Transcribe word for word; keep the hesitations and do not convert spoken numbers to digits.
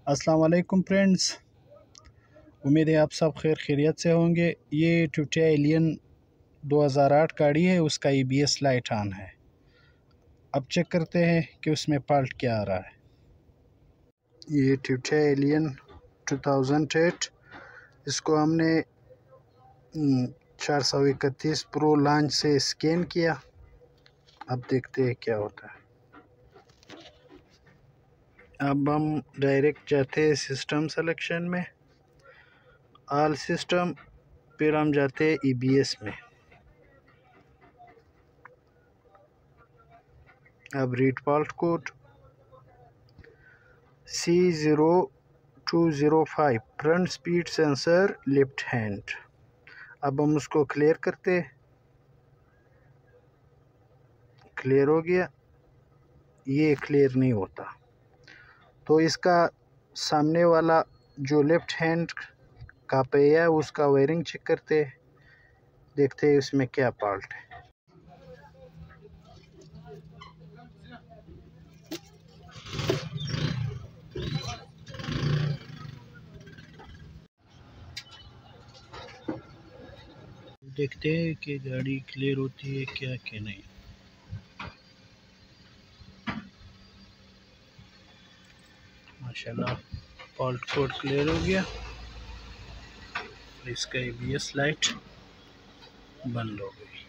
अस्सलाम वालेकुम फ्रेंड्स, उम्मीद है आप सब खैर खैरियत से होंगे। ये टोयोटा एलियन दो हज़ार आठ गाड़ी है, उसका E B S light on है। अब चेक करते हैं कि उसमें फॉल्ट क्या आ रहा है। ये टोयोटा एलियन दो हज़ार आठ, इसको हमने चार सौ इकतीस प्रो लॉन्च से स्कैन किया। अब देखते हैं क्या होता है। अब हम डायरेक्ट जाते हैं सिस्टम सिलेक्शन में, ऑल सिस्टम, फिर हम जाते हैं ई बी एस में। अब read fault code C zero two zero five front speed sensor left hand. अब हम उसको क्लियर करते, क्लियर हो गया। ये क्लियर नहीं होता तो इसका सामने वाला जो लेफ्ट हैंड का पहिया है उसका वायरिंग चेक करते, देखते हैं इसमें क्या फॉल्ट है। देखते हैं कि गाड़ी क्लियर होती है क्या कि नहीं। माशाल्लाह फॉल्ट कोड क्लियर हो गया। इसका ए बी एस लाइट बंद हो गई।